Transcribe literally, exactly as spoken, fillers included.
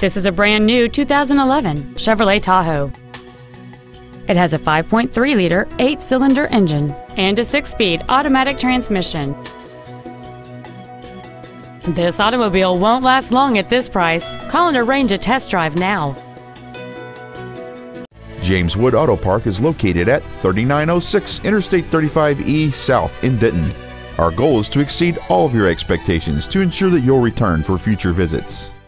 This is a brand new two thousand eleven Chevrolet Tahoe. It has a five point three liter eight-cylinder engine and a six-speed automatic transmission. This automobile won't last long at this price. Call and arrange a test drive now. James Wood Auto Park is located at thirty-nine oh six Interstate thirty-five E South in Denton. Our goal is to exceed all of your expectations to ensure that you'll return for future visits.